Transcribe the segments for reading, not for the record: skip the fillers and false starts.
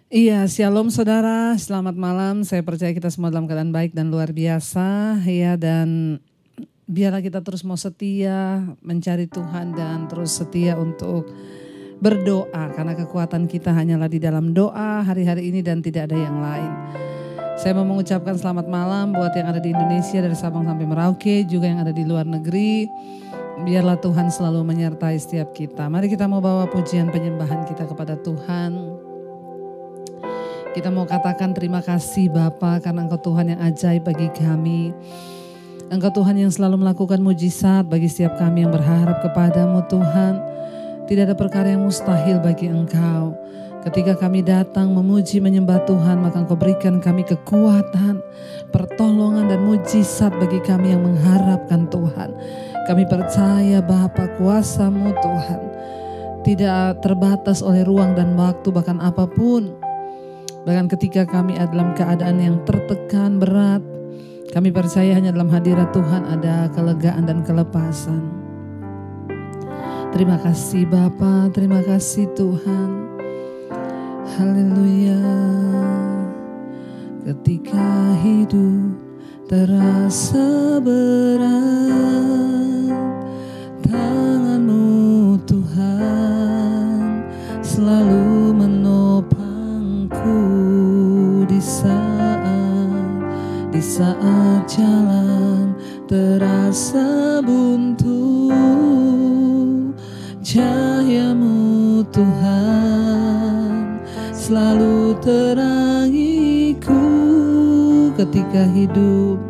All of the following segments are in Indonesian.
Iya, shalom saudara, selamat malam. Saya percaya kita semua dalam keadaan baik dan luar biasa. Ya, dan biarlah kita terus mau setia mencari Tuhan dan terus setia untuk berdoa. Karena kekuatan kita hanyalah di dalam doa hari-hari ini dan tidak ada yang lain. Saya mau mengucapkan selamat malam buat yang ada di Indonesia dari Sabang sampai Merauke, juga yang ada di luar negeri. Biarlah Tuhan selalu menyertai setiap kita. Mari kita mau bawa pujian penyembahan kita kepada Tuhan. Kita mau katakan terima kasih Bapa karena Engkau Tuhan yang ajaib bagi kami. Engkau Tuhan yang selalu melakukan mujizat bagi setiap kami yang berharap kepadamu Tuhan. Tidak ada perkara yang mustahil bagi Engkau. Ketika kami datang memuji menyembah Tuhan, maka Engkau berikan kami kekuatan, pertolongan dan mujizat bagi kami yang mengharapkan Tuhan. Kami percaya Bapa kuasa-Mu Tuhan tidak terbatas oleh ruang dan waktu bahkan apapun. Bahkan ketika kami ada dalam keadaan yang tertekan berat, kami percaya hanya dalam hadirat Tuhan ada kelegaan dan kelepasan. Terima kasih Bapa, terima kasih Tuhan. Haleluya. Ketika hidup terasa berat, tangan-Mu Tuhan selalu menopang di saat jalan terasa buntu, cahaya-Mu Tuhan selalu terangiku. Ketika hidup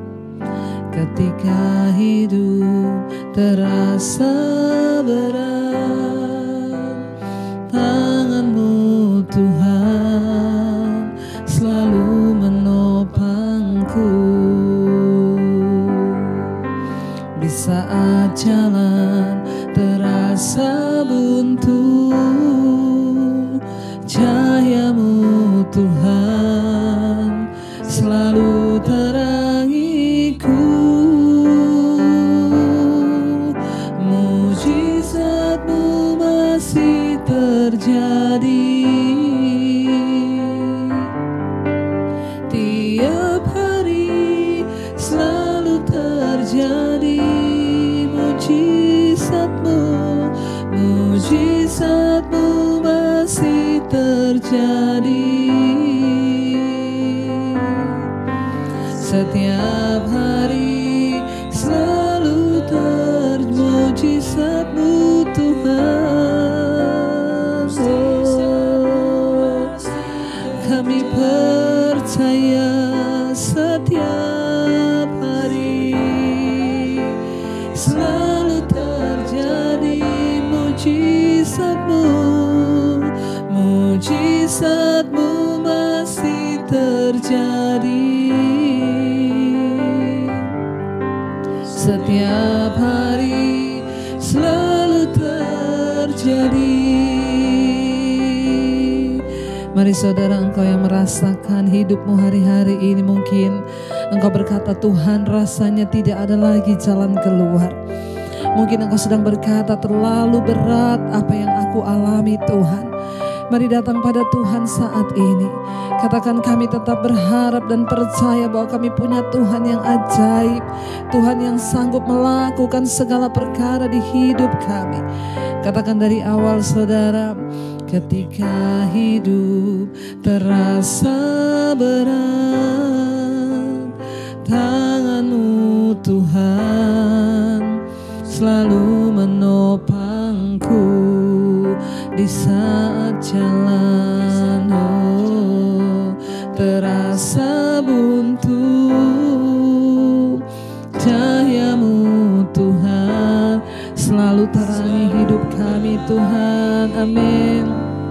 terasa berat, tangan-Mu Tuhan selalu menopangku. Di saat jalan terasa buntu, cahaya-Mu Tuhan selalu terangiku. Mujizat-Mu masih terjadi. Tiap hari selalu terjadi mujizat-Mu masih terjadi. Setiap hari selalu mujizat-Mu Tuhan. Oh, kami percaya setiap hari selalu terjadi mujizat-Mu masih terjadi. Setiap hari selalu terjadi. Mari saudara, engkau yang merasakan hidupmu hari-hari ini, mungkin engkau berkata, Tuhan rasanya tidak ada lagi jalan keluar. Mungkin engkau sedang berkata, terlalu berat apa yang aku alami Tuhan. Mari datang pada Tuhan saat ini. Katakan, kami tetap berharap dan percaya bahwa kami punya Tuhan yang ajaib. Tuhan yang sanggup melakukan segala perkara di hidup kami. Katakan dari awal saudara, ketika hidup terasa berat, tangan-Mu Tuhan selalu menopangku. Di saat jalan terasa buntu, cahaya-Mu Tuhan selalu terangi hidup kami Tuhan. Amin.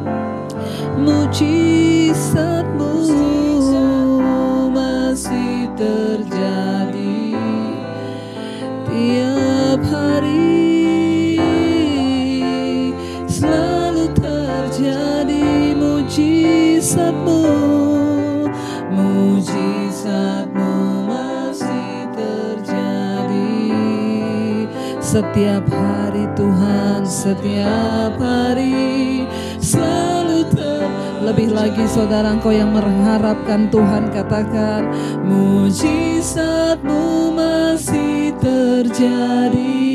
Mujizat-Mu masih terjadi tiap hari. Selalu terjadi mujizat-Mu masih terjadi. Setiap hari Tuhan, setiap hari selalu Lebih lagi saudara, engkau yang mengharapkan Tuhan, katakan mujizat-Mu masih terjadi.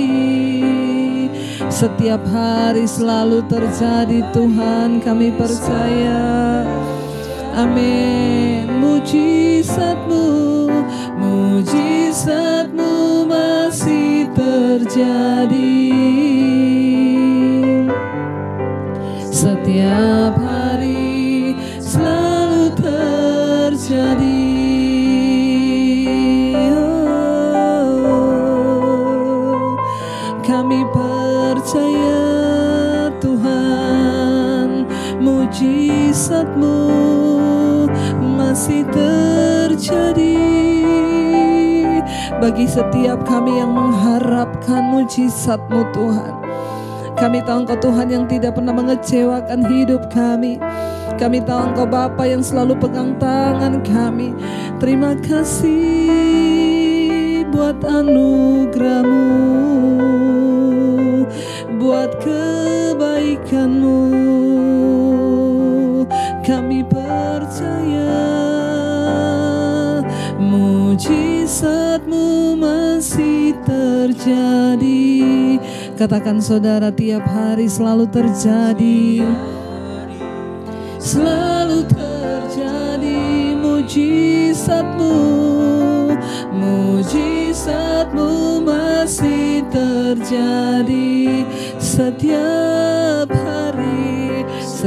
Setiap hari selalu terjadi Tuhan, kami percaya. Amin. Mujizat-Mu, mujizat-Mu masih terjadi. Setiap hari selalu terjadi. Kami percaya Tuhan, mujizat-Mu masih terjadi. Bagi setiap kami yang mengharapkan mujizat-Mu Tuhan, kami tahu Engkau Tuhan yang tidak pernah mengecewakan hidup kami. Kami tahu Engkau Bapa yang selalu pegang tangan kami. Terima kasih buat anugerah-Mu, buat kebaikan-Mu. Kami percaya mujizat-Mu masih terjadi. Katakan saudara, tiap hari selalu terjadi. Selalu terjadi mujizat-Mu, mujizat-Mu masih terjadi. Setiap hari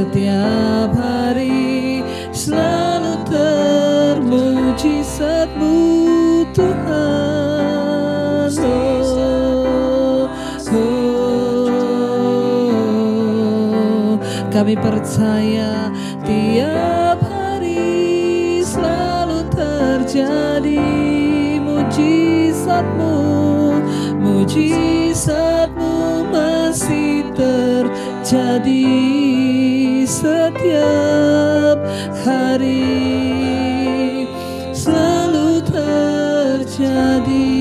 selalu termujizat-Mu Tuhan. Kami percaya tiap hari selalu terjadi mujizat-Mu, mujizat-Mu masih terjadi. Setiap hari selalu terjadi.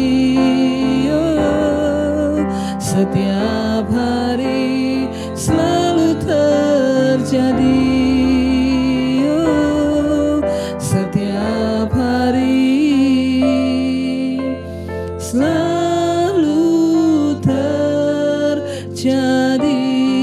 Setiap hari selalu terjadi. Setiap hari selalu terjadi.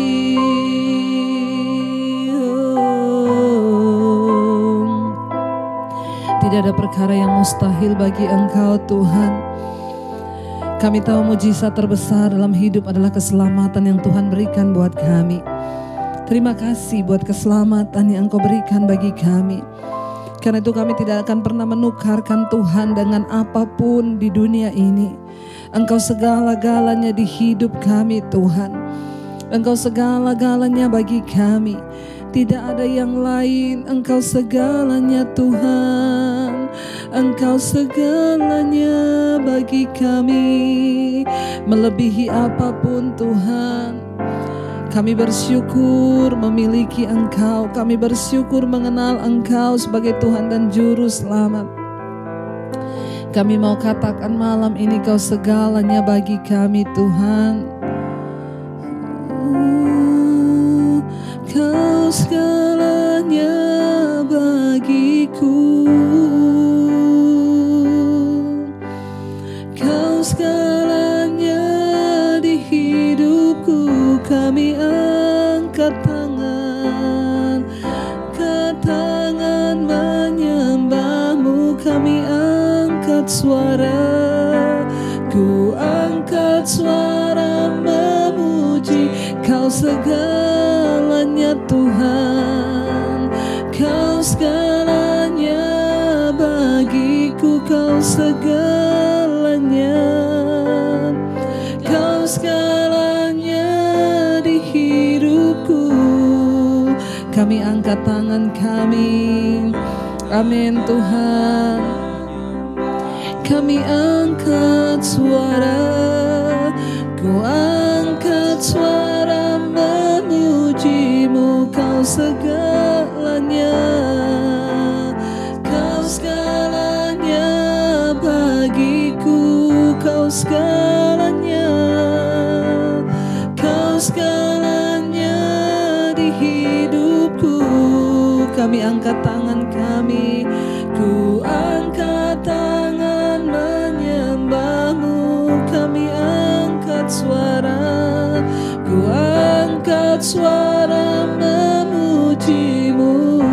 Tidak ada perkara yang mustahil bagi Engkau Tuhan. Kami tahu mujizat terbesar dalam hidup adalah keselamatan yang Tuhan berikan buat kami. Terima kasih buat keselamatan yang Engkau berikan bagi kami. Karena itu kami tidak akan pernah menukarkan Tuhan dengan apapun di dunia ini. Engkau segala-galanya di hidup kami Tuhan. Engkau segala-galanya bagi kami. Tidak ada yang lain, Engkau segalanya Tuhan. Engkau segalanya bagi kami, melebihi apapun Tuhan. Kami bersyukur memiliki Engkau. Kami bersyukur mengenal Engkau sebagai Tuhan dan Juru Selamat. Kami mau katakan malam ini Kau segalanya bagi kami Tuhan. Kau segalanya bagiku. Kau segalanya di hidupku. Kami angkat tangan, ke tangan menyembah-Mu. Kami angkat suara, ku angkat suara memuji Kau segalanya Tuhan. Kau segalanya bagiku. Kau segalanya. Kau segalanya di hidupku. Kami angkat tangan kami. Amin Tuhan. Kami angkat suara, ku angkat suara memuji-Mu. Kau segalanya. Kau segalanya bagiku. Kau segalanya. Kau segalanya di hidupku. kami angkat tangan kami. Ku angkat tangan menyembah-Mu, kami angkat suara. Ku angkat suara memuji-Mu.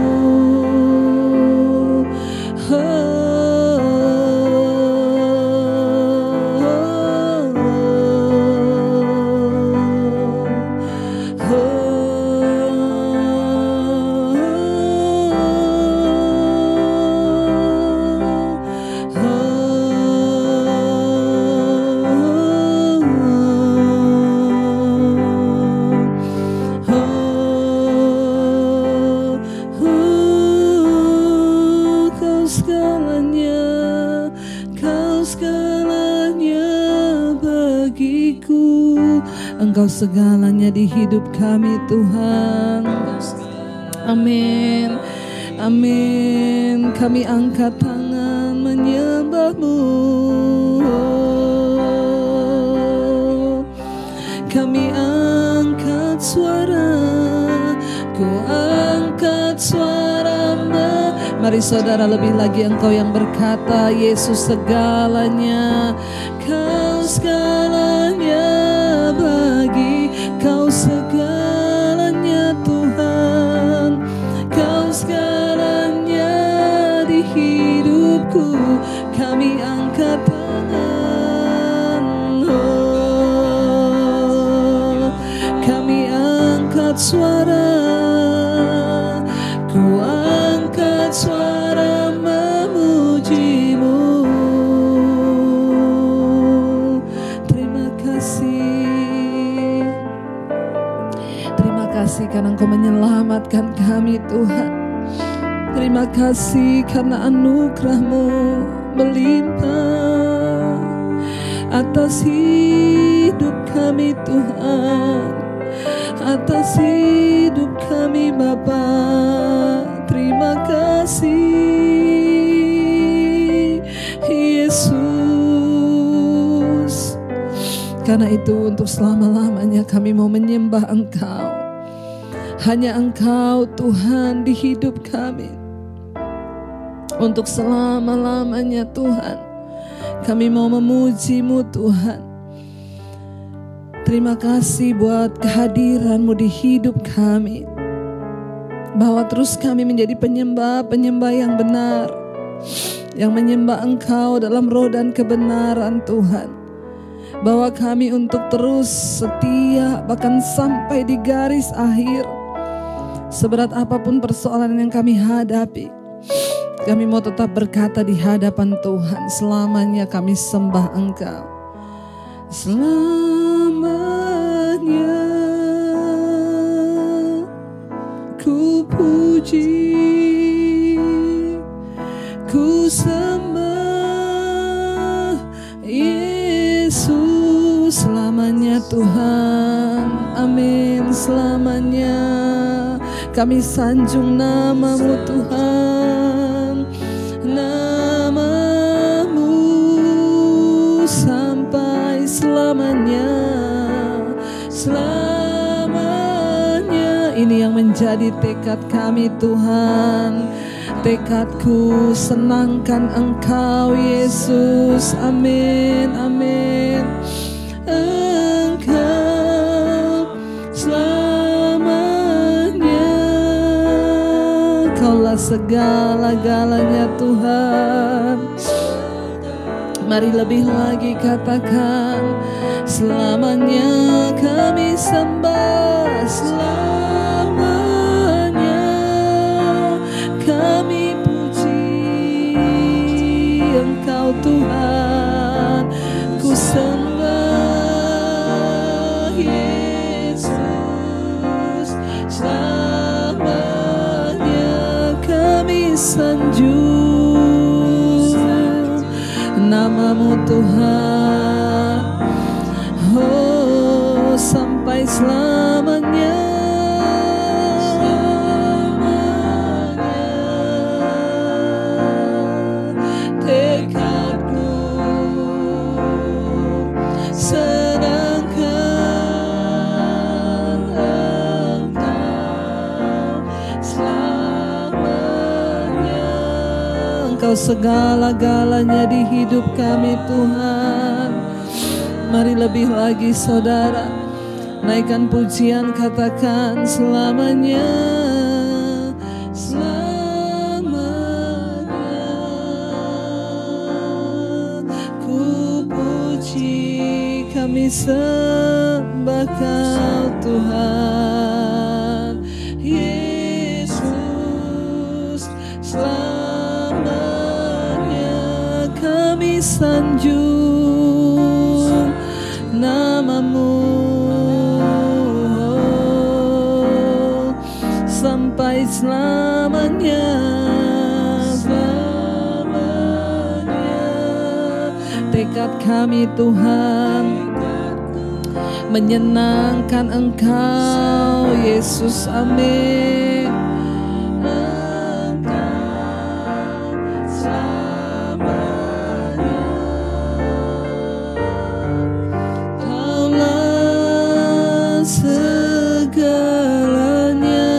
Engkau segalanya di hidup kami, Tuhan. Amin. Amin. Kami angkat tangan menyembah-Mu. Kami angkat suara. Ku angkat suara. Mari saudara, lebih lagi engkau yang berkata, Yesus segalanya, Kau segalanya bagi, Kau segalanya Tuhan, Kau segalanya di hidupku. Kami angkat tangan, kami angkat suara. Ku angkat suara memuji-Mu. Terima kasih karena Engkau menyelamatkan kami, Tuhan. Terima kasih karena anugerah-Mu melimpah atas hidup kami, Tuhan, atas hidup kami, Bapa. Terima kasih, Yesus. Karena itu untuk selama-lamanya kami mau menyembah Engkau. Hanya Engkau, Tuhan, di hidup kami. Untuk selama-lamanya, Tuhan, kami mau memuji-Mu, Tuhan. Terima kasih buat kehadiran-Mu di hidup kami. Bahwa terus kami menjadi penyembah-penyembah yang benar, yang menyembah Engkau dalam roh dan kebenaran, Tuhan. Bahwa kami untuk terus setia bahkan sampai di garis akhir. Seberat apapun persoalan yang kami hadapi, kami mau tetap berkata di hadapan Tuhan, selamanya kami sembah Engkau. Selamanya ku puji, ku sembah Yesus. Selamanya Tuhan, amin. Selamanya kami sanjung nama-Mu, Tuhan. Nama-Mu sampai selamanya. Selamanya. Ini yang menjadi tekad kami, Tuhan. Tekadku senangkan Engkau, Yesus. Amin, amin. Engkau selamanya. Kaulah segala-galanya, Tuhan. Mari lebih lagi katakan, selamanya kami sembah, selamanya kami puji Engkau, Tuhan. Ku sembah Yesus, selamanya kami sanjung nama-Mu, Tuhan. Oh, sampai selamanya. Tekadku senangkan Engkau selamanya. Engkau segala-galanya di hidup kami Tuhan. Mari lebih lagi saudara, naikkan pujian, katakan selamanya, selamanya ku puji, kami sembah Kau Tuhan Yesus. Selamanya kami sanjung namamu, sampai selamanya, selamanya. Tekad kami Tuhan menyenangkan Engkau Yesus, amin. Engkau selamanya, Kaulah segalanya.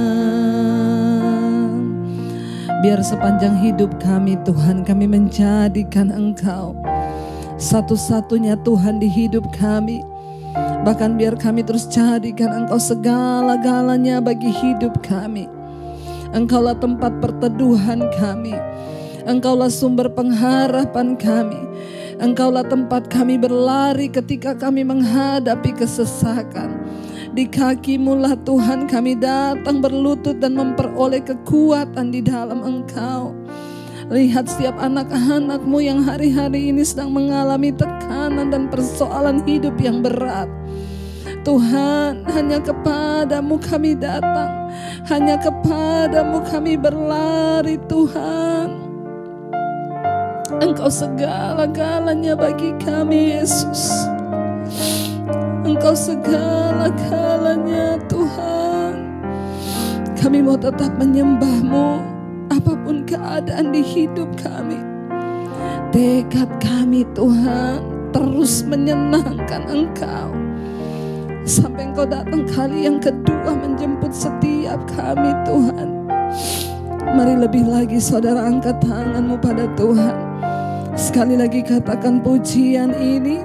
Biar sepanjang hidup kami Tuhan, kami menjadikan Engkau satu-satunya Tuhan di hidup kami. Bahkan biar kami terus jadikan Engkau segala-galanya bagi hidup kami. Engkaulah tempat perteduhan kami. Engkaulah sumber pengharapan kami. Engkaulah tempat kami berlari ketika kami menghadapi kesesakan. Di kaki-Mu lah Tuhan kami datang berlutut dan memperoleh kekuatan di dalam Engkau. Lihat setiap anak-anak-Mu yang hari-hari ini sedang mengalami tekanan dan persoalan hidup yang berat. Tuhan, hanya kepada-Mu kami datang, hanya kepada-Mu kami berlari Tuhan. Engkau segala-galanya bagi kami Yesus. Engkau segala-galanya Tuhan. Kami mau tetap menyembah-Mu apapun keadaan di hidup kami. Tekad kami Tuhan terus menyenangkan Engkau sampai Engkau datang kali yang kedua menjemput setiap kami Tuhan. Mari lebih lagi saudara angkat tanganmu pada Tuhan. Sekali lagi katakan pujian ini.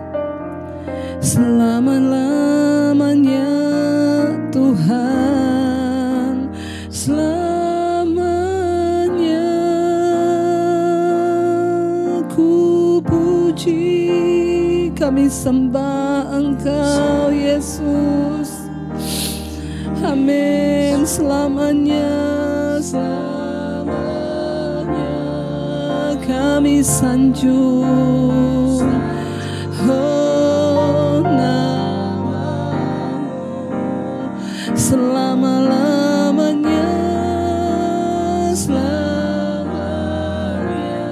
Selama-lamanya Tuhan, selamanya ku puji, kami sembah Engkau Yesus. Amin. Selamanya, selamanya kami sanjung namamu. Selama-lamanya, selamanya.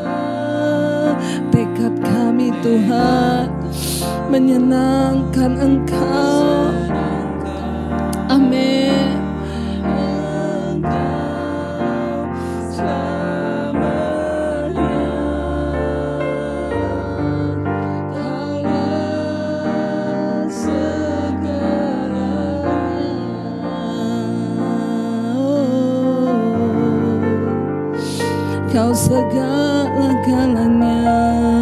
Tekad kami Tuhan menyenangkan Engkau. Amin. Engkau selamanya, Kaulah segalanya. Kau segala-galanya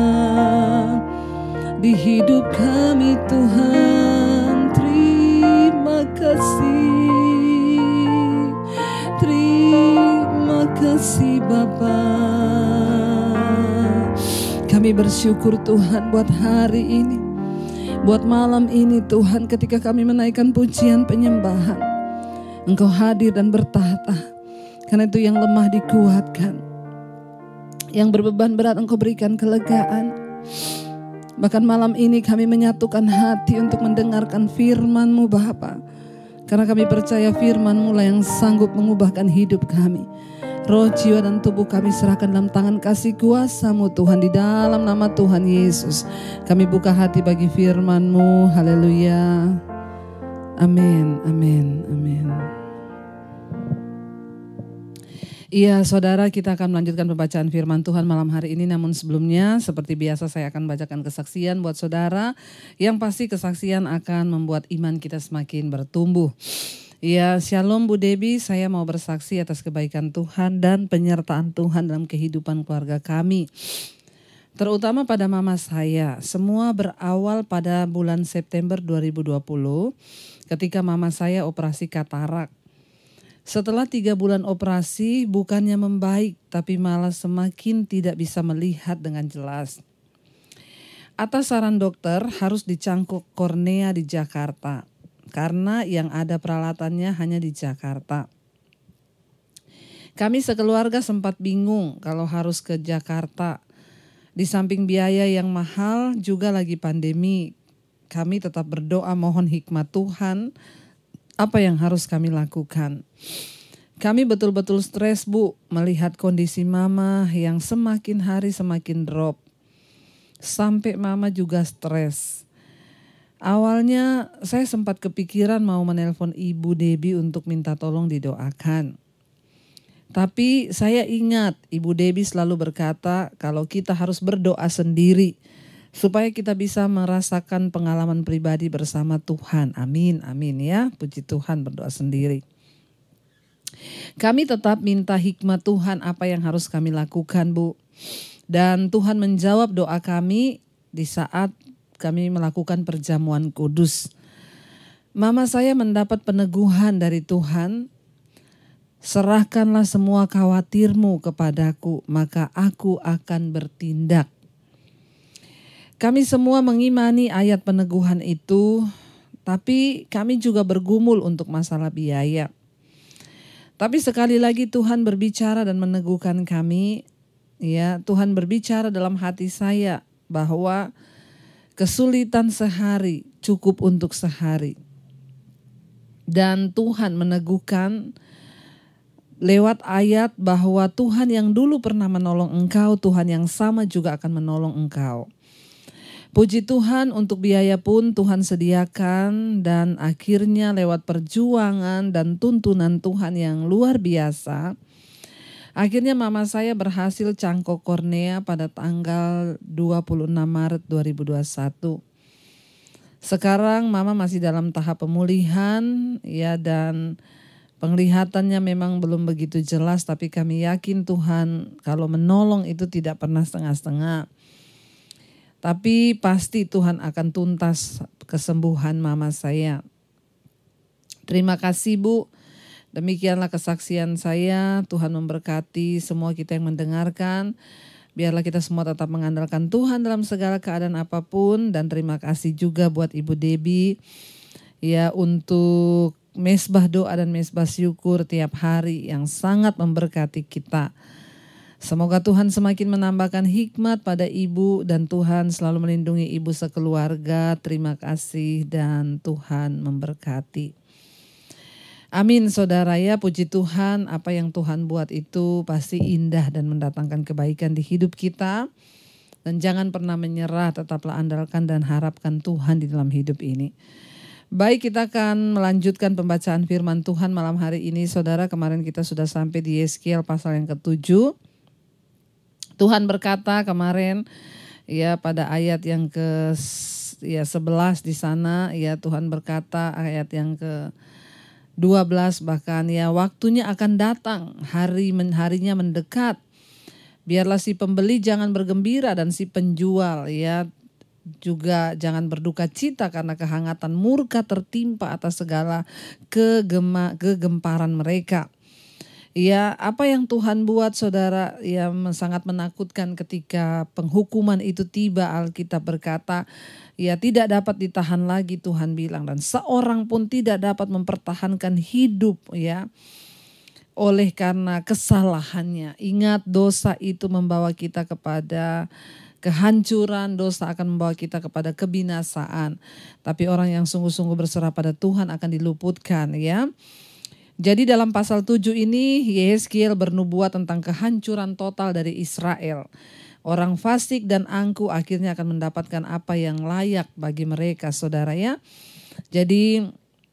di hidup kami Tuhan. Terima kasih, terima kasih Bapa. Kami bersyukur Tuhan buat hari ini, buat malam ini Tuhan, ketika kami menaikkan pujian penyembahan. Engkau hadir dan bertahta. Karena itu yang lemah dikuatkan, yang berbeban berat Engkau berikan kelegaan. Bahkan malam ini kami menyatukan hati untuk mendengarkan firman-Mu Bapa. Karena kami percaya firman-Mu lah yang sanggup mengubahkan hidup kami. Roh, jiwa dan tubuh kami serahkan dalam tangan kasih kuasa-Mu Tuhan. Di dalam nama Tuhan Yesus kami buka hati bagi firman-Mu. Haleluya. Amin, amin, amin. Iya saudara, kita akan melanjutkan pembacaan firman Tuhan malam hari ini. Namun sebelumnya seperti biasa saya akan bacakan kesaksian buat saudara. Yang pasti kesaksian akan membuat iman kita semakin bertumbuh. Ya, Shalom Bu Debi, saya mau bersaksi atas kebaikan Tuhan dan penyertaan Tuhan dalam kehidupan keluarga kami. Terutama pada mama saya. Semua berawal pada bulan September 2020 ketika mama saya operasi katarak. Setelah 3 bulan operasi, bukannya membaik tapi malah semakin tidak bisa melihat dengan jelas. Atas saran dokter harus dicangkuk kornea di Jakarta karena yang ada peralatannya hanya di Jakarta. Kami sekeluarga sempat bingung kalau harus ke Jakarta. Di samping biaya yang mahal juga lagi pandemi. Kami tetap berdoa mohon hikmat Tuhan apa yang harus kami lakukan. Kami betul-betul stres Bu melihat kondisi mama yang semakin hari semakin drop. Sampai mama juga stres. Awalnya saya sempat kepikiran mau menelpon Ibu Debi untuk minta tolong didoakan. Tapi saya ingat Ibu Debi selalu berkata kalau kita harus berdoa sendiri supaya kita bisa merasakan pengalaman pribadi bersama Tuhan. Amin, amin ya. Puji Tuhan, berdoa sendiri. Kami tetap minta hikmat Tuhan apa yang harus kami lakukan Bu. Dan Tuhan menjawab doa kami di saat kami melakukan perjamuan kudus. Mama saya mendapat peneguhan dari Tuhan. Serahkanlah semua khawatirmu kepadaku, maka aku akan bertindak. Kami semua mengimani ayat peneguhan itu, tapi kami juga bergumul untuk masalah biaya. Tapi sekali lagi Tuhan berbicara dan meneguhkan kami. Ya, Tuhan berbicara dalam hati saya bahwa kesulitan sehari cukup untuk sehari. Dan Tuhan meneguhkan lewat ayat bahwa Tuhan yang dulu pernah menolong engkau, Tuhan yang sama juga akan menolong engkau. Puji Tuhan untuk biaya pun Tuhan sediakan dan akhirnya lewat perjuangan dan tuntunan Tuhan yang luar biasa. Akhirnya mama saya berhasil cangkok kornea pada tanggal 26 Maret 2021. Sekarang mama masih dalam tahap pemulihan ya, dan penglihatannya memang belum begitu jelas, tapi kami yakin Tuhan kalau menolong itu tidak pernah setengah-setengah. Tapi pasti Tuhan akan tuntas kesembuhan mama saya. Terima kasih Bu. Demikianlah kesaksian saya. Tuhan memberkati semua kita yang mendengarkan. Biarlah kita semua tetap mengandalkan Tuhan dalam segala keadaan apapun. Dan terima kasih juga buat Ibu Debi ya untuk mesbah doa dan mesbah syukur tiap hari yang sangat memberkati kita. Semoga Tuhan semakin menambahkan hikmat pada Ibu dan Tuhan selalu melindungi Ibu sekeluarga. Terima kasih dan Tuhan memberkati. Amin saudara ya, puji Tuhan, apa yang Tuhan buat itu pasti indah dan mendatangkan kebaikan di hidup kita. Dan jangan pernah menyerah, tetaplah andalkan dan harapkan Tuhan di dalam hidup ini. Baik, kita akan melanjutkan pembacaan firman Tuhan malam hari ini saudara. Kemarin kita sudah sampai di Yeskiel pasal yang ke-7. Tuhan berkata kemarin ya pada ayat yang ke-11 di sana ya, Tuhan berkata ayat yang ke-12 bahkan ya, waktunya akan datang, harinya mendekat. Biarlah si pembeli jangan bergembira dan si penjual ya juga jangan berduka cita karena kehangatan murka tertimpa atas segala kegemparan mereka. Ya, apa yang Tuhan buat saudara ya sangat menakutkan ketika penghukuman itu tiba. Alkitab berkata ya tidak dapat ditahan lagi, Tuhan bilang, dan seorang pun tidak dapat mempertahankan hidup ya oleh karena kesalahannya. Ingat, dosa itu membawa kita kepada kehancuran, dosa akan membawa kita kepada kebinasaan. Tapi orang yang sungguh-sungguh berserah pada Tuhan akan diluputkan ya. Jadi dalam pasal 7 ini Yeskiel bernubuat tentang kehancuran total dari Israel. Orang fasik dan angkuh akhirnya akan mendapatkan apa yang layak bagi mereka saudara ya. Jadi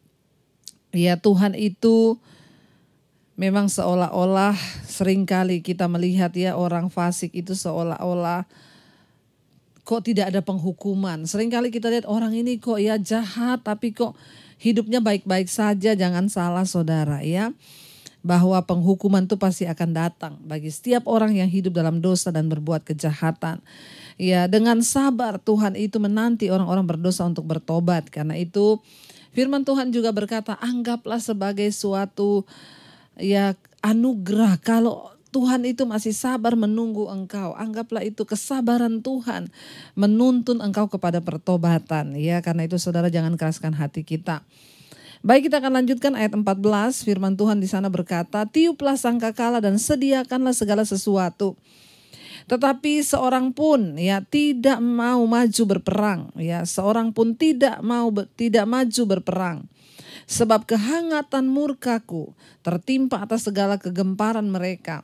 ya Tuhan itu memang seolah-olah seringkali kita melihat ya orang fasik itu seolah-olah kok tidak ada penghukuman. Seringkali kita lihat orang ini kok ya jahat tapi kok hidupnya baik-baik saja. Jangan salah saudara ya, bahwa penghukuman itu pasti akan datang bagi setiap orang yang hidup dalam dosa dan berbuat kejahatan. Ya, dengan sabar Tuhan itu menanti orang-orang berdosa untuk bertobat. Karena itu firman Tuhan juga berkata, anggaplah sebagai suatu ya anugerah kalau Tuhan itu masih sabar menunggu engkau. Anggaplah itu kesabaran Tuhan menuntun engkau kepada pertobatan. Ya, karena itu saudara jangan keraskan hati kita. Baik, kita akan lanjutkan ayat 14. Firman Tuhan di sana berkata, tiuplah sangkakala dan sediakanlah segala sesuatu. Tetapi seorang pun ya tidak mau maju berperang, ya seorang pun tidak maju berperang. Sebab kehangatan murkaku tertimpa atas segala kegemparan mereka.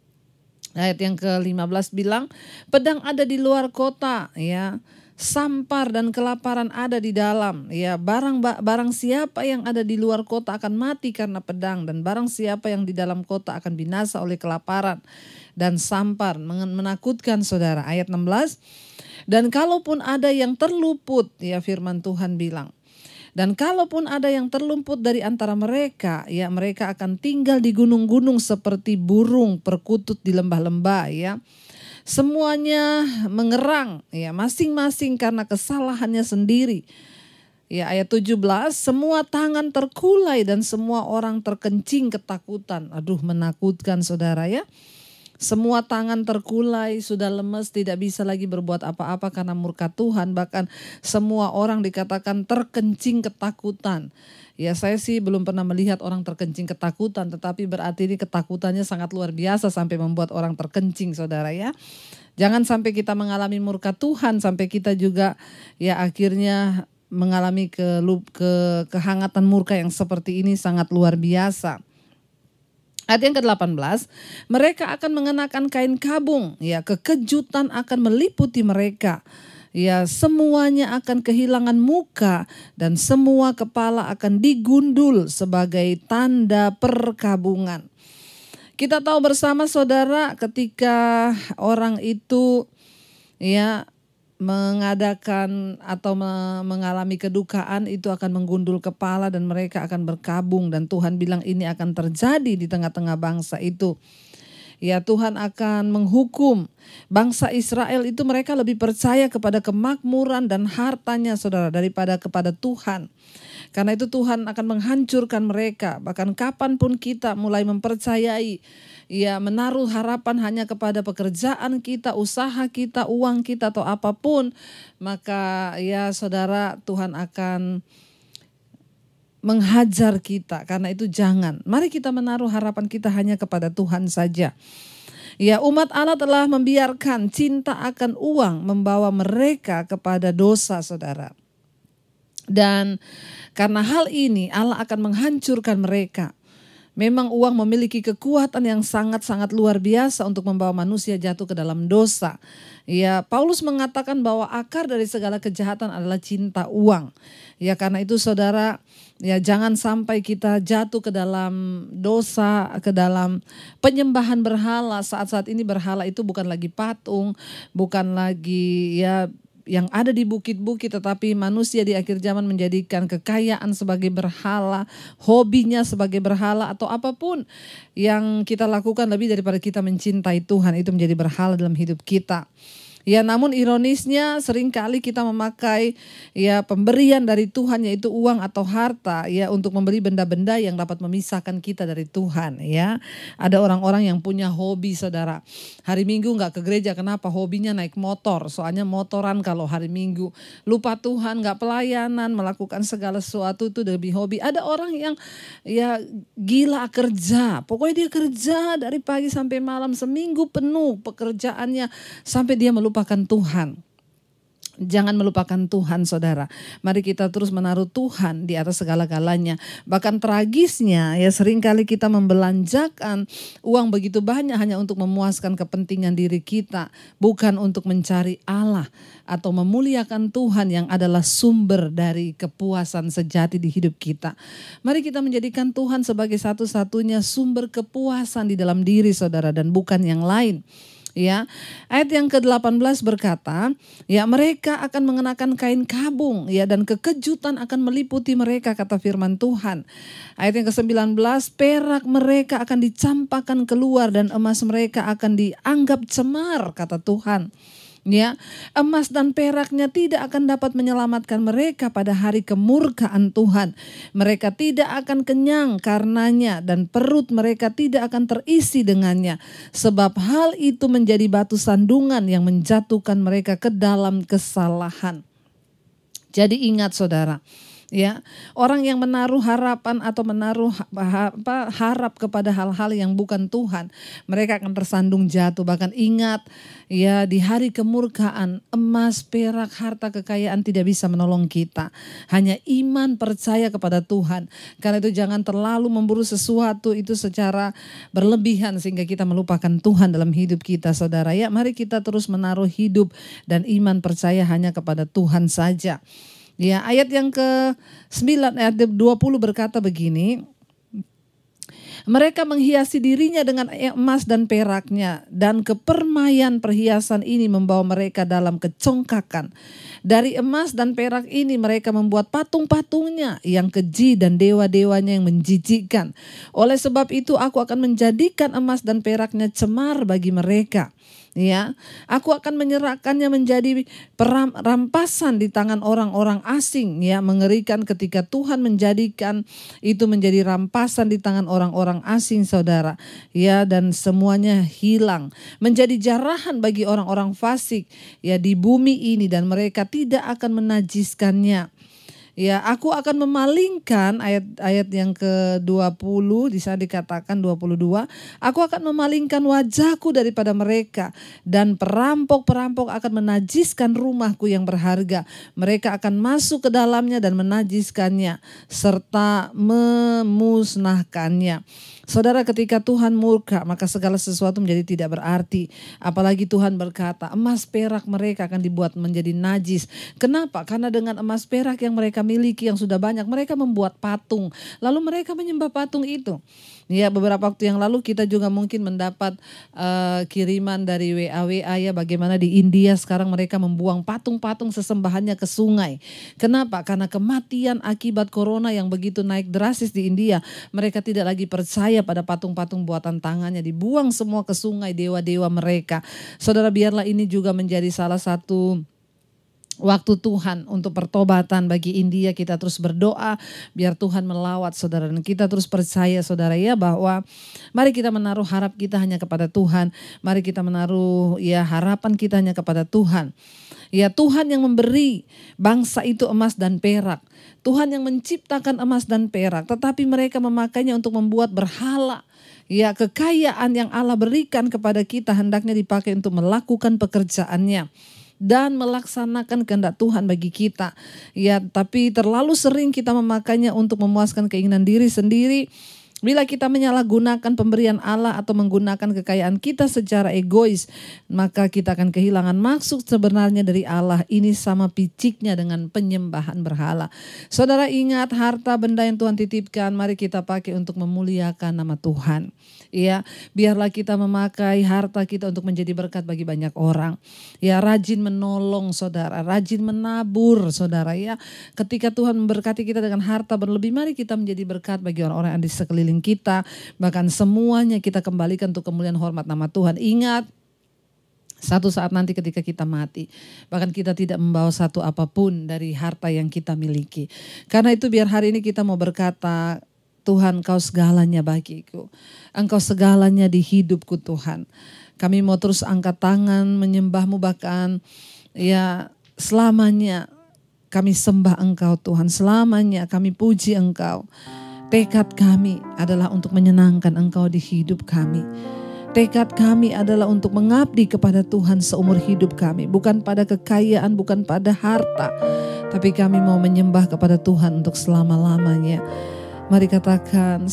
Ayat yang ke-15 bilang, pedang ada di luar kota, ya. Sampar dan kelaparan ada di dalam, ya. Barang siapa yang ada di luar kota akan mati karena pedang, dan barang siapa yang di dalam kota akan binasa oleh kelaparan dan sampar. Menakutkan saudara. Ayat 16. Dan kalaupun ada yang terluput, ya firman Tuhan bilang, dan kalaupun ada yang terluput dari antara mereka, ya mereka akan tinggal di gunung-gunung seperti burung perkutut di lembah-lembah, ya. Semuanya mengerang, ya masing-masing karena kesalahannya sendiri. Ya, ayat 17, semua tangan terkulai dan semua orang terkencing ketakutan. Aduh, menakutkan saudara ya. Semua tangan terkulai, sudah lemes, tidak bisa lagi berbuat apa-apa karena murka Tuhan. Bahkan semua orang dikatakan terkencing ketakutan. Ya, saya sih belum pernah melihat orang terkencing ketakutan, tetapi berarti ini ketakutannya sangat luar biasa sampai membuat orang terkencing saudara ya. Jangan sampai kita mengalami murka Tuhan, sampai kita juga ya akhirnya mengalami kehangatan murka yang seperti ini sangat luar biasa. Ayat yang ke-18, mereka akan mengenakan kain kabung, ya kekejutan akan meliputi mereka. Ya, semuanya akan kehilangan muka dan semua kepala akan digundul sebagai tanda perkabungan. Kita tahu bersama saudara ketika orang itu ya mengadakan atau mengalami kedukaan itu akan menggundul kepala dan mereka akan berkabung, dan Tuhan bilang ini akan terjadi di tengah-tengah bangsa itu. Ya, Tuhan akan menghukum bangsa Israel itu, mereka lebih percaya kepada kemakmuran dan hartanya saudara daripada kepada Tuhan. Karena itu Tuhan akan menghancurkan mereka. Bahkan kapanpun kita mulai mempercayai, ya menaruh harapan hanya kepada pekerjaan kita, usaha kita, uang kita atau apapun, maka ya saudara Tuhan akan menghajar kita. Karena itu jangan. Mari kita menaruh harapan kita hanya kepada Tuhan saja. Ya, umat Allah telah membiarkan cinta akan uang membawa mereka kepada dosa saudara. Dan karena hal ini Allah akan menghancurkan mereka. Memang uang memiliki kekuatan yang sangat-sangat luar biasa untuk membawa manusia jatuh ke dalam dosa. Ya, Paulus mengatakan bahwa akar dari segala kejahatan adalah cinta uang. Ya, karena itu saudara, ya jangan sampai kita jatuh ke dalam dosa, ke dalam penyembahan berhala. Saat-saat ini berhala itu bukan lagi patung, bukan lagi ya yang ada di bukit-bukit, tetapi manusia di akhir zaman menjadikan kekayaan sebagai berhala, hobinya sebagai berhala, atau apapun yang kita lakukan lebih daripada kita mencintai Tuhan itu menjadi berhala dalam hidup kita. Ya, namun ironisnya seringkali kita memakai ya pemberian dari Tuhan, yaitu uang atau harta, ya untuk membeli benda-benda yang dapat memisahkan kita dari Tuhan. Ya, ada orang-orang yang punya hobi saudara. Hari Minggu nggak ke gereja, kenapa? Hobinya naik motor, soalnya motoran kalau hari Minggu. Lupa Tuhan, nggak pelayanan, melakukan segala sesuatu itu demi hobi. Ada orang yang ya gila kerja, pokoknya dia kerja dari pagi sampai malam, seminggu penuh pekerjaannya sampai dia melupakan Tuhan. Jangan melupakan Tuhan saudara. Mari kita terus menaruh Tuhan di atas segala-galanya. Bahkan tragisnya ya seringkali kita membelanjakan uang begitu banyak hanya untuk memuaskan kepentingan diri kita, bukan untuk mencari Allah atau memuliakan Tuhan yang adalah sumber dari kepuasan sejati di hidup kita. Mari kita menjadikan Tuhan sebagai satu-satunya sumber kepuasan di dalam diri saudara dan bukan yang lain. Ya, ayat yang ke-18 berkata, ya mereka akan mengenakan kain kabung, ya dan kekejutan akan meliputi mereka, kata firman Tuhan. Ayat yang ke-19, perak mereka akan dicampakkan keluar dan emas mereka akan dianggap cemar, kata Tuhan. Ya, emas dan peraknya tidak akan dapat menyelamatkan mereka pada hari kemurkaan Tuhan. Mereka tidak akan kenyang karenanya dan perut mereka tidak akan terisi dengannya. Sebab hal itu menjadi batu sandungan yang menjatuhkan mereka ke dalam kesalahan. Jadi ingat saudara, ya, orang yang menaruh harapan atau menaruh harap kepada hal-hal yang bukan Tuhan, mereka akan tersandung jatuh. Bahkan ingat, ya, di hari kemurkaan, emas, perak, harta, kekayaan tidak bisa menolong kita. Hanya iman percaya kepada Tuhan. Karena itu jangan terlalu memburu sesuatu itu secara berlebihan sehingga kita melupakan Tuhan dalam hidup kita, saudara. Ya, mari kita terus menaruh hidup dan iman percaya hanya kepada Tuhan saja. Ya, ayat yang ke-9 ayat 20 berkata begini, mereka menghiasi dirinya dengan emas dan peraknya, dan kepermaian perhiasan ini membawa mereka dalam kecongkakan. Dari emas dan perak ini mereka membuat patung-patungnya yang keji dan dewa-dewanya yang menjijikkan. Oleh sebab itu aku akan menjadikan emas dan peraknya cemar bagi mereka. Ya, aku akan menyerahkannya menjadi rampasan di tangan orang-orang asing. Ya, mengerikan ketika Tuhan menjadikan itu menjadi rampasan di tangan orang-orang asing, saudara. Ya, dan semuanya hilang, menjadi jarahan bagi orang-orang fasik ya di bumi ini, dan mereka tidak akan menajiskannya. Ya, aku akan memalingkan ayat yang ke-20 di sana dikatakan 22, aku akan memalingkan wajahku daripada mereka dan perampok-perampok akan menajiskan rumahku yang berharga. Mereka akan masuk ke dalamnya dan menajiskannya serta memusnahkannya. Saudara, ketika Tuhan murka, maka segala sesuatu menjadi tidak berarti. Apalagi Tuhan berkata, emas perak mereka akan dibuat menjadi najis. Kenapa? Karena dengan emas perak yang mereka miliki yang sudah banyak, mereka membuat patung. Lalu mereka menyembah patung itu. Ya, beberapa waktu yang lalu kita juga mungkin mendapat kiriman dari WA ya, bagaimana di India sekarang mereka membuang patung-patung sesembahannya ke sungai. Kenapa? Karena kematian akibat corona yang begitu naik drastis di India. Mereka tidak lagi percaya pada patung-patung buatan tangannya, dibuang semua ke sungai dewa-dewa mereka. Saudara, biarlah ini juga menjadi salah satu waktu Tuhan untuk pertobatan bagi India. Kita terus berdoa biar Tuhan melawat saudara, dan kita terus percaya saudara ya bahwa mari kita menaruh harap kita hanya kepada Tuhan. Mari kita menaruh ya harapan kita hanya kepada Tuhan. Ya, Tuhan yang memberi bangsa itu emas dan perak. Tuhan yang menciptakan emas dan perak, tetapi mereka memakainya untuk membuat berhala. Ya, kekayaan yang Allah berikan kepada kita hendaknya dipakai untuk melakukan pekerjaannya dan melaksanakan kehendak Tuhan bagi kita. Ya, tapi terlalu sering kita memakainya untuk memuaskan keinginan diri sendiri. Bila kita menyalahgunakan pemberian Allah atau menggunakan kekayaan kita secara egois, maka kita akan kehilangan maksud sebenarnya dari Allah. Ini sama piciknya dengan penyembahan berhala. Saudara, ingat, harta benda yang Tuhan titipkan, mari kita pakai untuk memuliakan nama Tuhan. Ya, biarlah kita memakai harta kita untuk menjadi berkat bagi banyak orang. Ya, rajin menolong saudara, rajin menabur saudara ya. Ketika Tuhan memberkati kita dengan harta berlebih, mari kita menjadi berkat bagi orang-orang yang di sekeliling kita, bahkan semuanya kita kembalikan untuk kemuliaan hormat nama Tuhan. Ingat, satu saat nanti ketika kita mati, bahkan kita tidak membawa satu apapun dari harta yang kita miliki. Karena itu biar hari ini kita mau berkata, Tuhan, Engkau segalanya bagiku, Engkau segalanya di hidupku Tuhan. Kami mau terus angkat tangan menyembah-Mu, bahkan ya selamanya kami sembah Engkau Tuhan, selamanya kami puji Engkau. Tekad kami adalah untuk menyenangkan Engkau di hidup kami. Tekad kami adalah untuk mengabdi kepada Tuhan seumur hidup kami. Bukan pada kekayaan, bukan pada harta. Tapi kami mau menyembah kepada Tuhan untuk selama-lamanya. Mari katakan,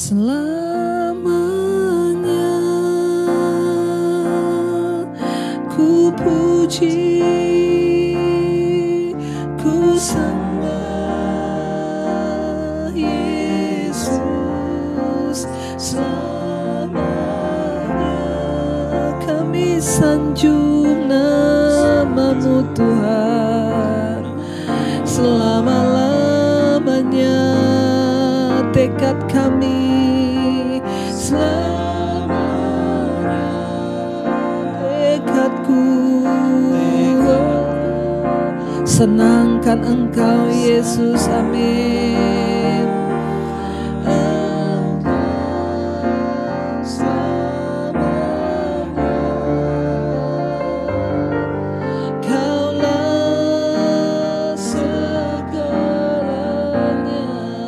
selamanya ku puji, ku sembah Yesus, selamanya kami sanjung nama-Mu Tuhan. Selama-lamanya tekad kami, selamanya tekadku. Senangkan Engkau Yesus, amin. Kaulah segalanya.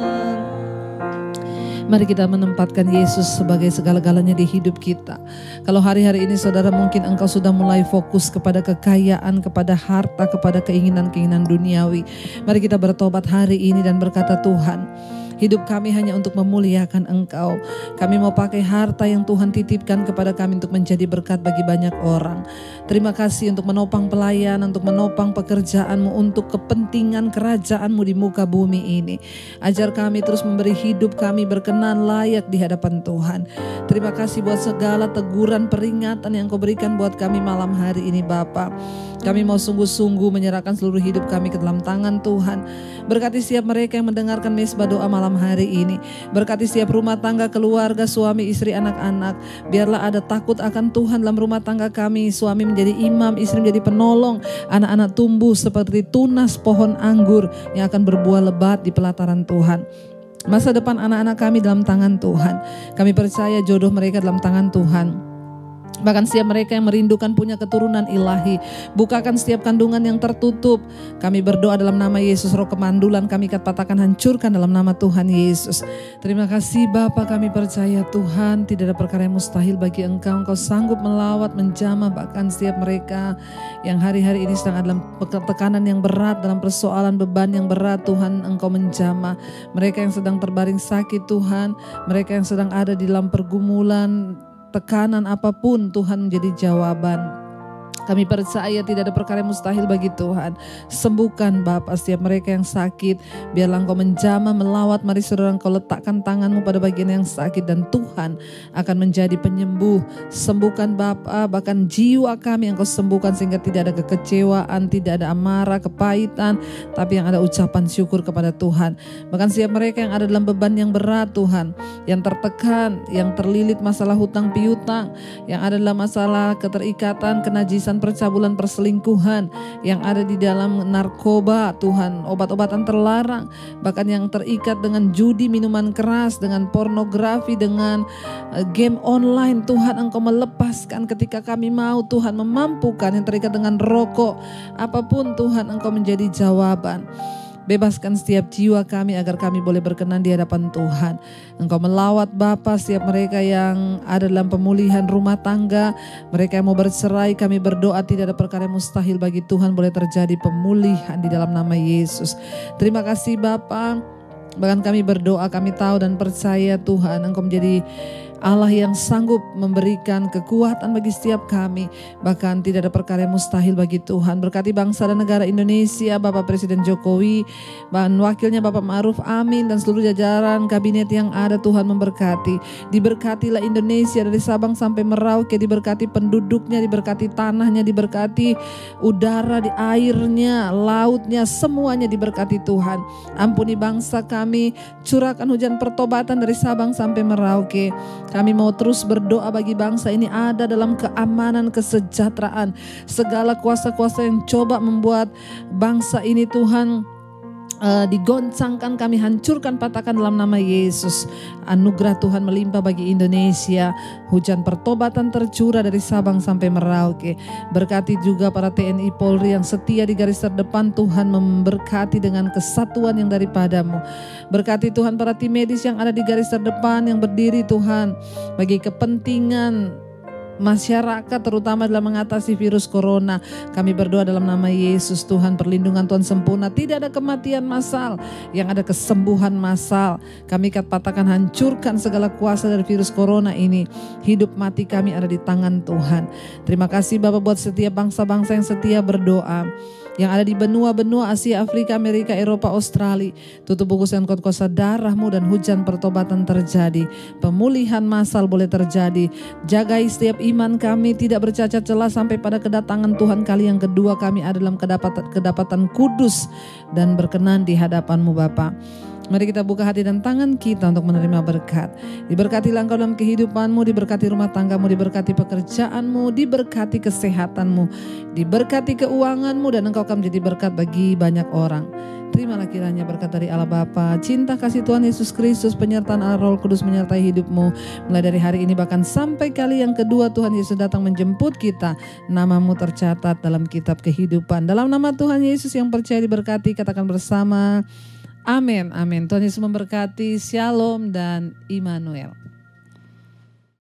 Mari kita menempatkan Yesus sebagai segala-galanya di hidup kita. Kalau hari-hari ini saudara mungkin engkau sudah mulai fokus kepada kekayaan, kepada harta, kepada keinginan-keinginan duniawi. Mari kita bertobat hari ini dan berkata, Tuhan, hidup kami hanya untuk memuliakan Engkau. Kami mau pakai harta yang Tuhan titipkan kepada kami untuk menjadi berkat bagi banyak orang. Terima kasih untuk menopang pelayanan, untuk menopang pekerjaan-Mu, untuk kepentingan kerajaan-Mu di muka bumi ini. Ajar kami terus memberi hidup kami berkenan layak di hadapan Tuhan. Terima kasih buat segala teguran, peringatan yang Kau berikan buat kami malam hari ini Bapa. Kami mau sungguh-sungguh menyerahkan seluruh hidup kami ke dalam tangan Tuhan. Berkati setiap mereka yang mendengarkan mesbah doa malam hari ini. Berkati setiap rumah tangga, keluarga, suami, istri, anak-anak. Biarlah ada takut akan Tuhan dalam rumah tangga kami. Suami menjadi imam, istri menjadi penolong. Anak-anak tumbuh seperti tunas pohon anggur yang akan berbuah lebat di pelataran Tuhan. Masa depan anak-anak kami dalam tangan Tuhan. Kami percaya jodoh mereka dalam tangan Tuhan. Bahkan setiap mereka yang merindukan punya keturunan ilahi, bukakan setiap kandungan yang tertutup. Kami berdoa dalam nama Yesus, roh kemandulan kami patahkan, hancurkan dalam nama Tuhan Yesus. Terima kasih Bapa, kami percaya Tuhan tidak ada perkara yang mustahil bagi Engkau. Engkau sanggup melawat, menjamah bahkan setiap mereka yang hari-hari ini sedang dalam tekanan yang berat, dalam persoalan beban yang berat. Tuhan, Engkau menjamah mereka yang sedang terbaring sakit Tuhan, mereka yang sedang ada di dalam pergumulan, tekanan apapun, Tuhan menjadi jawaban. Kami percaya tidak ada perkara yang mustahil bagi Tuhan. Sembuhkan Bapa setiap mereka yang sakit. Biarlah Engkau menjamah, melawat. Mari saudara, Engkau letakkan tangan-Mu pada bagian yang sakit dan Tuhan akan menjadi penyembuh. Sembuhkan Bapa, bahkan jiwa kami Engkau sembuhkan sehingga tidak ada kekecewaan, tidak ada amarah, kepahitan, tapi yang ada ucapan syukur kepada Tuhan. Bahkan setiap mereka yang ada dalam beban yang berat Tuhan, yang tertekan, yang terlilit masalah hutang piutang, yang ada dalam masalah keterikatan, kenajisan, percabulan, perselingkuhan, yang ada di dalam narkoba Tuhan, obat-obatan terlarang, bahkan yang terikat dengan judi, minuman keras, dengan pornografi, dengan game online. Tuhan, Engkau melepaskan ketika kami mau Tuhan memampukan yang terikat dengan rokok. Apapun Tuhan, Engkau menjadi jawaban. Bebaskan setiap jiwa kami agar kami boleh berkenan di hadapan Tuhan. Engkau melawat Bapa setiap mereka yang ada dalam pemulihan rumah tangga, mereka yang mau bercerai. Kami berdoa tidak ada perkara yang mustahil bagi Tuhan, boleh terjadi pemulihan di dalam nama Yesus. Terima kasih Bapa. Bahkan kami berdoa, kami tahu dan percaya Tuhan, Engkau menjadi Allah yang sanggup memberikan kekuatan bagi setiap kami. Bahkan tidak ada perkara yang mustahil bagi Tuhan. Berkati bangsa dan negara Indonesia, Bapak Presiden Jokowi, dan wakilnya Bapak Ma'ruf Amin, dan seluruh jajaran kabinet yang ada. Tuhan memberkati. Diberkatilah Indonesia dari Sabang sampai Merauke. Diberkati penduduknya, diberkati tanahnya, diberkati udara, di airnya, lautnya, semuanya diberkati Tuhan. Ampuni bangsa kami, curahkan hujan pertobatan dari Sabang sampai Merauke. Kami mau terus berdoa bagi bangsa ini ada dalam keamanan, kesejahteraan. Segala kuasa-kuasa yang coba membuat bangsa ini Tuhan digoncangkan, kami hancurkan, patahkan dalam nama Yesus. Anugerah Tuhan melimpah bagi Indonesia. Hujan pertobatan tercurah dari Sabang sampai Merauke. Berkati juga para TNI Polri yang setia di garis terdepan. Tuhan memberkati dengan kesatuan yang daripada-Mu. Berkati Tuhan para tim medis yang ada di garis terdepan, yang berdiri Tuhan bagi kepentingan masyarakat, terutama dalam mengatasi virus corona. Kami berdoa dalam nama Yesus, Tuhan, perlindungan Tuhan sempurna. Tidak ada kematian massal, yang ada kesembuhan massal. Kami patahkan, hancurkan segala kuasa dari virus corona ini. Hidup mati kami ada di tangan Tuhan. Terima kasih Bapak buat setiap bangsa-bangsa yang setia berdoa. yang ada di benua-benua Asia, Afrika, Amerika, Eropa, Australia. Tutup bungkuskan kot kuasa darahmu dan hujan pertobatan terjadi. Pemulihan massal boleh terjadi. Jagai setiap iman kami tidak bercacat celah sampai pada kedatangan Tuhan kali yang kedua. Kami ada dalam kedapatan kudus dan berkenan di hadapan-Mu Bapa. Mari kita buka hati dan tangan kita untuk menerima berkat. Diberkatilah Engkau dalam kehidupanmu, diberkati rumah tanggamu, diberkati pekerjaanmu, diberkati kesehatanmu, diberkati keuanganmu, dan Engkau akan menjadi berkat bagi banyak orang. Terimalah kiranya berkat dari Allah Bapa, cinta kasih Tuhan Yesus Kristus, penyertaan Allah Roh Kudus menyertai hidupmu. Mulai dari hari ini bahkan sampai kali yang kedua Tuhan Yesus datang menjemput kita, namamu tercatat dalam kitab kehidupan. Dalam nama Tuhan Yesus yang percaya diberkati, katakan bersama, amin, amin. Tuhan Yesus memberkati. Shalom dan Immanuel.